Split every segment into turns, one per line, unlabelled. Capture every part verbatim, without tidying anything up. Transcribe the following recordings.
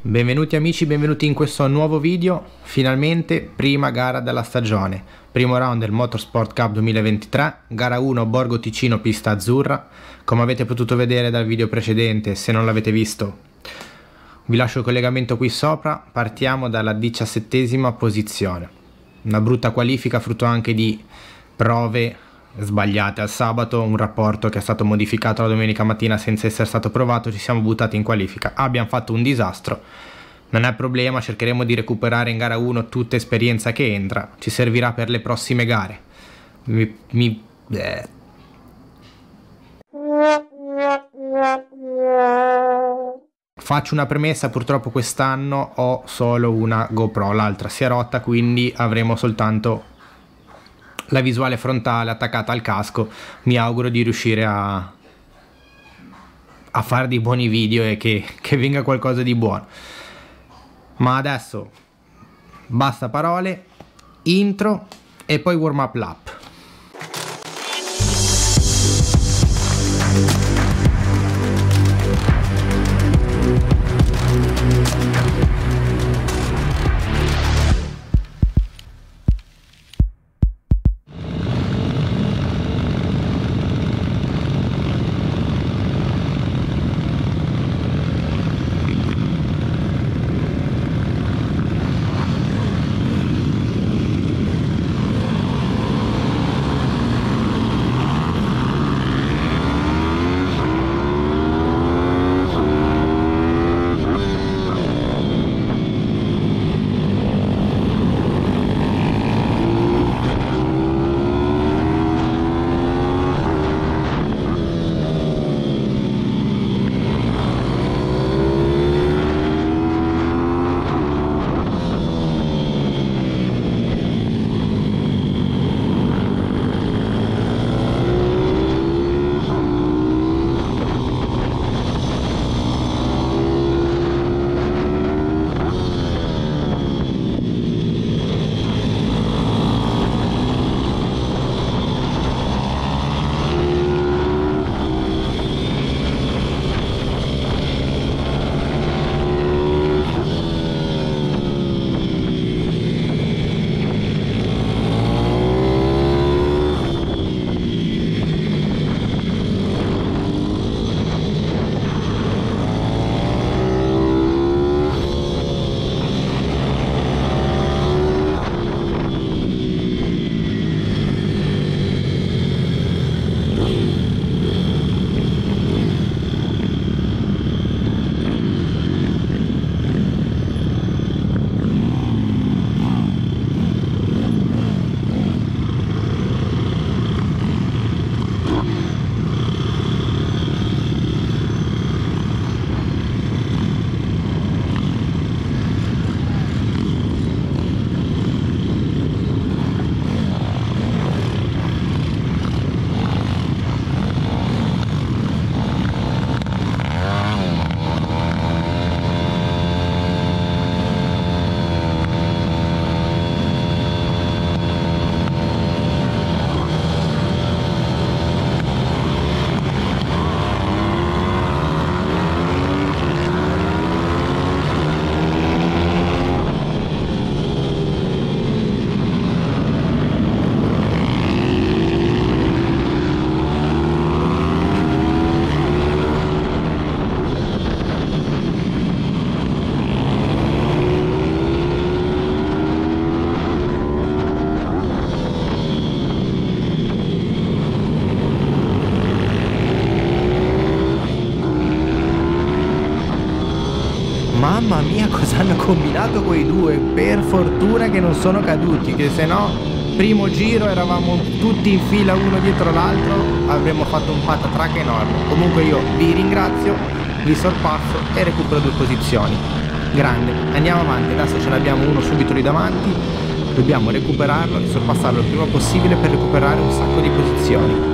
Benvenuti amici, benvenuti in questo nuovo video. Finalmente prima gara della stagione, primo round del Motorsport Cup duemilaventitré, gara uno Borgo Ticino pista azzurra. Come avete potuto vedere dal video precedente, se non l'avete visto vi lascio il collegamento qui sopra. Partiamo dalla diciassettesima posizione, una brutta qualifica frutto anche di prove sbagliate al sabato, un rapporto che è stato modificato la domenica mattina senza essere stato provato. Ci siamo buttati in qualifica, abbiamo fatto un disastro, non è problema, cercheremo di recuperare in gara uno tutta esperienza che entra, ci servirà per le prossime gare. Mi, mi, eh. Faccio una premessa: purtroppo quest'anno ho solo una GoPro, l'altra si è rotta, quindi avremo soltanto la visuale frontale attaccata al casco. Mi auguro di riuscire a, a fare dei buoni video e che, che venga qualcosa di buono. Ma adesso basta parole, intro e poi warm up lap. Mamma mia, cosa hanno combinato quei due, per fortuna che non sono caduti, che se no primo giro eravamo tutti in fila uno dietro l'altro, avremmo fatto un patatrack enorme. Comunque io vi ringrazio, vi sorpasso e recupero due posizioni. Grande, andiamo avanti, adesso ce l'abbiamo uno subito lì davanti, dobbiamo recuperarlo e sorpassarlo il prima possibile per recuperare un sacco di posizioni.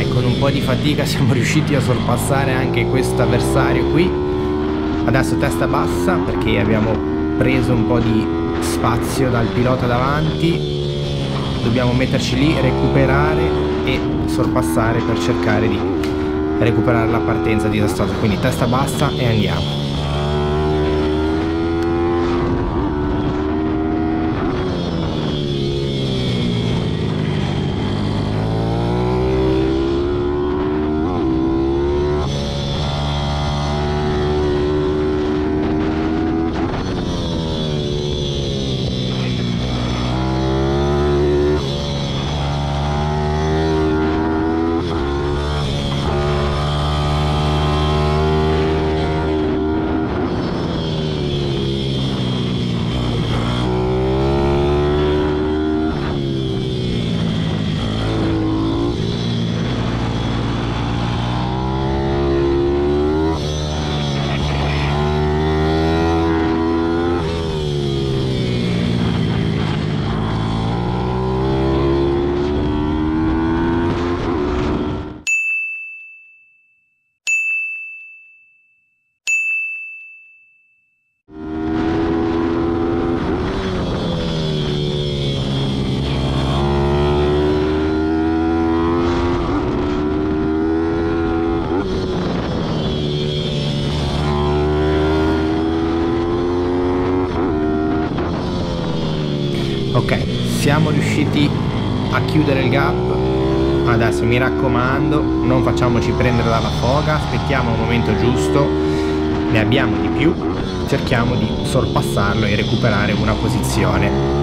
Ok, con un po' di fatica siamo riusciti a sorpassare anche questo avversario qui. Adesso testa bassa perché abbiamo preso un po' di spazio dal pilota davanti. Dobbiamo metterci lì, recuperare e sorpassare per cercare di recuperare la partenza disastrosa. Quindi testa bassa e andiamo. Ok, siamo riusciti a chiudere il gap. Adesso mi raccomando, non facciamoci prendere dalla foga, aspettiamo il momento giusto, ne abbiamo di più, cerchiamo di sorpassarlo e recuperare una posizione.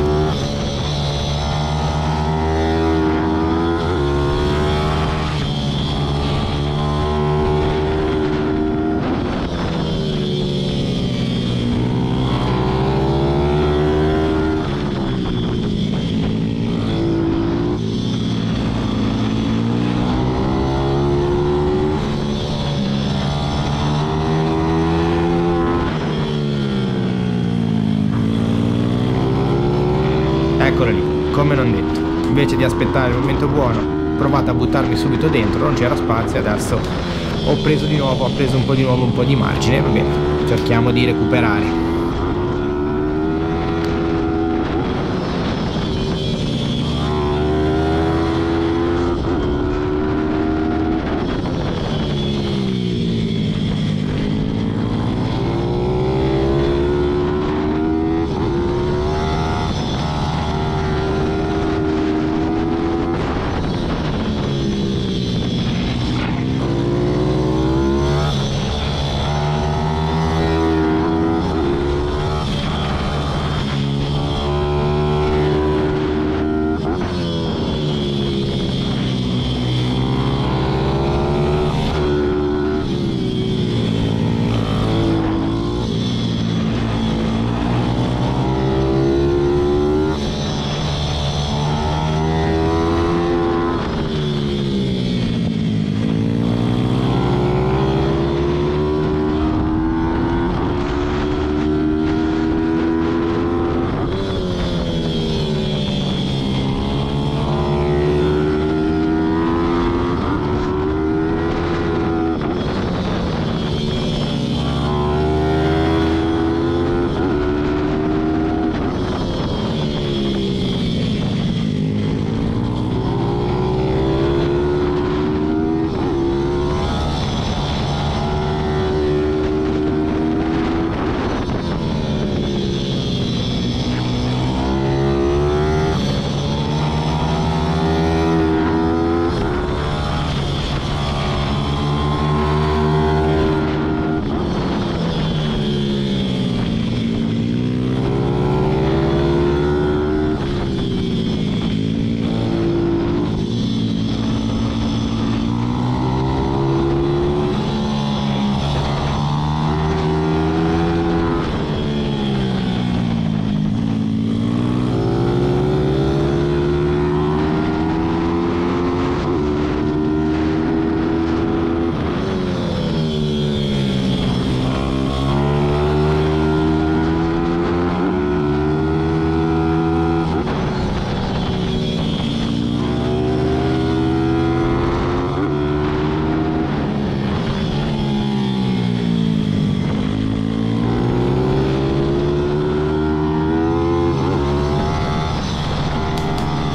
Eccolo lì, come non detto, invece di aspettare il momento buono, ho provato a buttarmi subito dentro, non c'era spazio, adesso ho preso di nuovo, ho preso un po' di nuovo un po' di margine, va bene, cerchiamo di recuperare.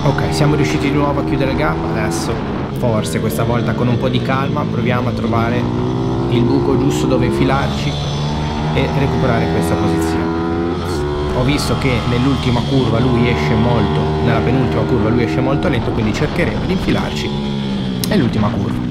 Ok, siamo riusciti di nuovo a chiudere il gap. Adesso forse questa volta con un po' di calma proviamo a trovare il buco giusto dove infilarci e recuperare questa posizione. Ho visto che nell'ultima curva lui esce molto, nella penultima curva lui esce molto lento, quindi cercheremo di infilarci nell'ultima curva.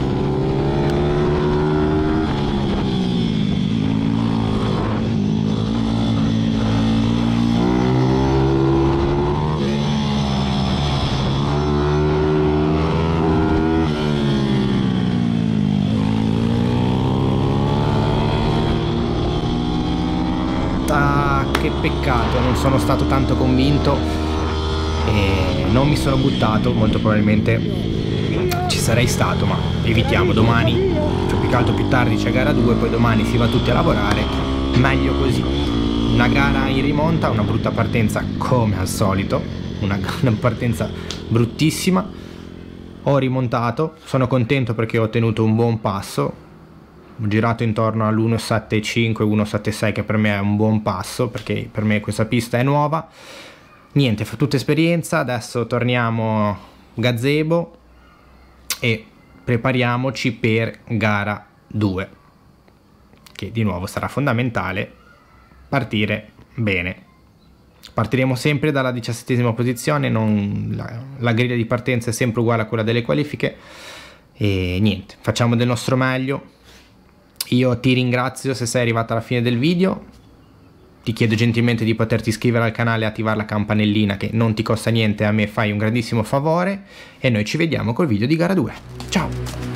Ah, che peccato, non sono stato tanto convinto e non mi sono buttato, molto probabilmente ci sarei stato, ma evitiamo. Domani, cioè più che altro più tardi c'è gara due, poi domani si va tutti a lavorare, meglio così. Una gara in rimonta, una brutta partenza come al solito, una, una partenza bruttissima. Ho rimontato, sono contento perché ho ottenuto un buon passo. Ho girato intorno all'uno settantacinque uno settantasei, che per me è un buon passo perché per me questa pista è nuova. Niente, fa tutta esperienza. Adesso torniamo gazebo e prepariamoci per gara due, che di nuovo sarà fondamentale partire bene. Partiremo sempre dalla diciassettesima posizione, non, la, la griglia di partenza è sempre uguale a quella delle qualifiche e niente, facciamo del nostro meglio. Io ti ringrazio se sei arrivato alla fine del video, ti chiedo gentilmente di poterti iscrivere al canale e attivare la campanellina, che non ti costa niente, a me fai un grandissimo favore, e noi ci vediamo col video di gara due. Ciao!